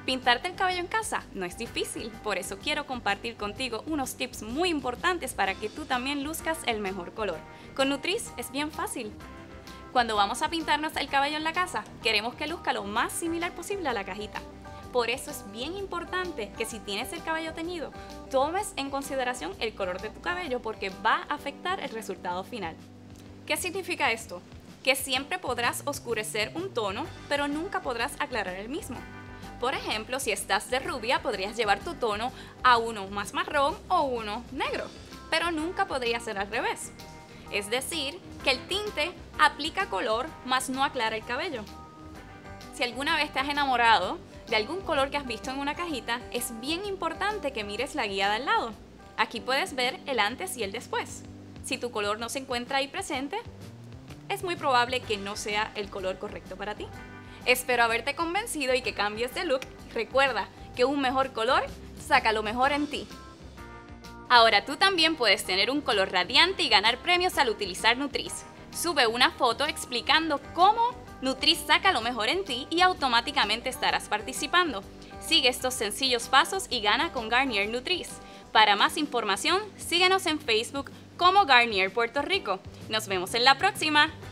Pintarte el cabello en casa no es difícil, por eso quiero compartir contigo unos tips muy importantes para que tú también luzcas el mejor color. Con Nutrice es bien fácil. Cuando vamos a pintarnos el cabello en la casa, queremos que luzca lo más similar posible a la cajita. Por eso es bien importante que si tienes el cabello teñido, tomes en consideración el color de tu cabello porque va a afectar el resultado final. ¿Qué significa esto? Que siempre podrás oscurecer un tono, pero nunca podrás aclarar el mismo. Por ejemplo, si estás de rubia, podrías llevar tu tono a uno más marrón o uno negro, pero nunca podría ser al revés. Es decir, que el tinte aplica color, mas no aclara el cabello. Si alguna vez te has enamorado de algún color que has visto en una cajita, es bien importante que mires la guía de al lado. Aquí puedes ver el antes y el después. Si tu color no se encuentra ahí presente, es muy probable que no sea el color correcto para ti. Espero haberte convencido y que cambies de look. Recuerda que un mejor color saca lo mejor en ti. Ahora tú también puedes tener un color radiante y ganar premios al utilizar Nutrice. Sube una foto explicando cómo Nutrice saca lo mejor en ti y automáticamente estarás participando. Sigue estos sencillos pasos y gana con Garnier Nutrice. Para más información, síguenos en Facebook como Garnier Puerto Rico. Nos vemos en la próxima.